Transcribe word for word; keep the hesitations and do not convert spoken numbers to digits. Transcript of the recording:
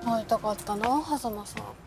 会いたかったな、狭間さん。